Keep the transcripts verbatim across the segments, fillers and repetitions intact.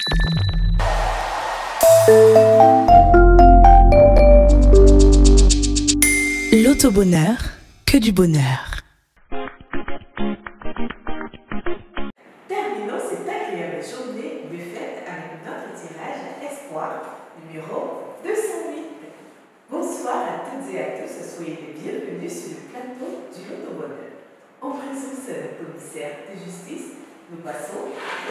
L'auto-bonheur, que du bonheur. Terminons cette agréable journée de fête avec notre tirage Espoir numéro deux cent huit. Bonsoir à toutes et à tous, soyez les bienvenus sur le plateau du L'auto-bonheur. En présence de commissaire de justice, nous passons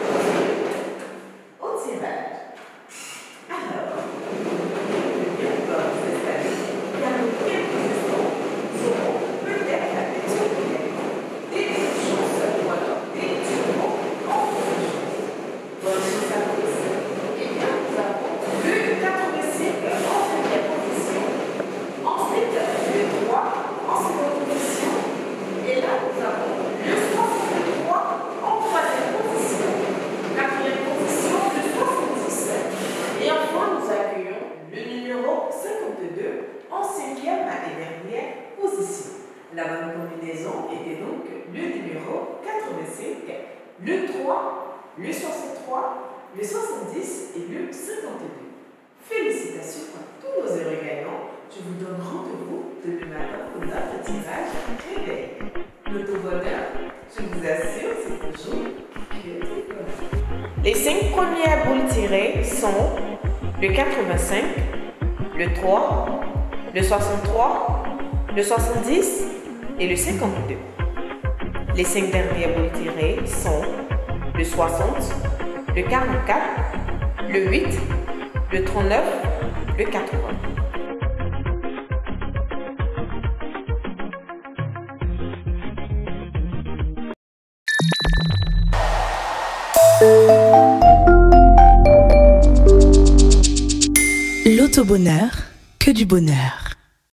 au tirage. Alors, bien encore vous installer, car nous quelques instants seront peut-être la lecture des choses ou alors des turbos en chose. Bonne chose à tous. Eh bien, nous avons le quatre-vingt-cinq en première position, ensuite le trois en seconde position, et là nous avons le soixante-trois en troisième position, quatrième position le soixante-dix, et enfin nous accueillons le numéro cinquante-deux en cinquième et dernière position. La bonne combinaison était donc le numéro quatre-vingt-cinq, le trois, le soixante-trois, le soixante-dix et le cinquante-deux. Félicitations à tous nos heureux gagnants. Je vous donne rendez-vous demain matin pour notre tirage réveil. L'auto-bonheur, je vous assure, c'est toujours que du bonheur. Les cinq premières boules tirées sont le quatre-vingt-cinq, le trois, le soixante-trois, le soixante-dix et le cinquante-deux. Les cinq dernières boules tirées sont le soixante, le quarante-quatre, le huit, le trente-neuf, le quatre-vingts. L'auto-bonheur, que du bonheur.